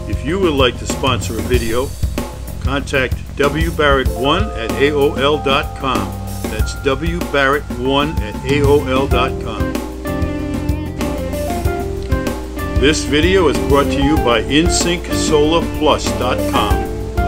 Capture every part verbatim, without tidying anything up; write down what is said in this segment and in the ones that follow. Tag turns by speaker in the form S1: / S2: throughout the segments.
S1: If you would like to sponsor a video, contact w barrett one at A O L dot com. That's w barrett one at A O L dot com. This video is brought to you by Insync Solar Plus dot com.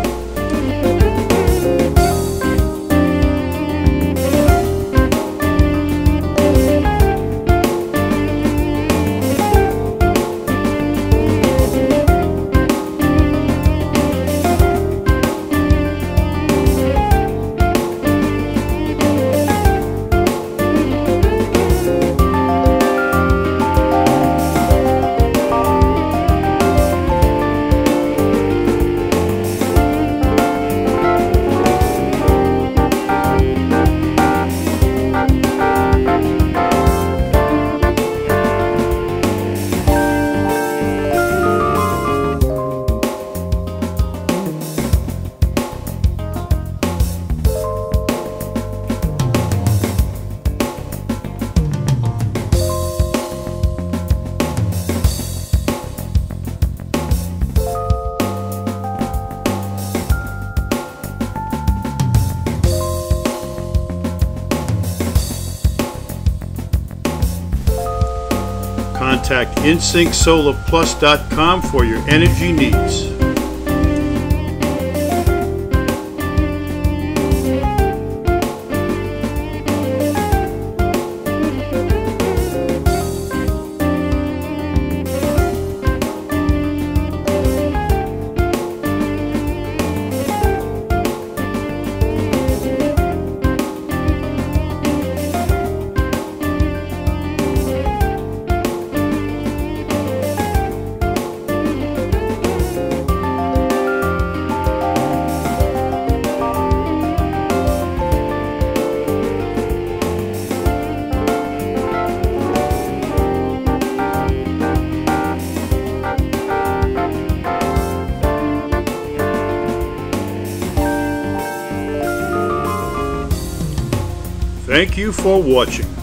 S1: Contact Insync Solar Plus dot com for your energy needs. Thank you for watching.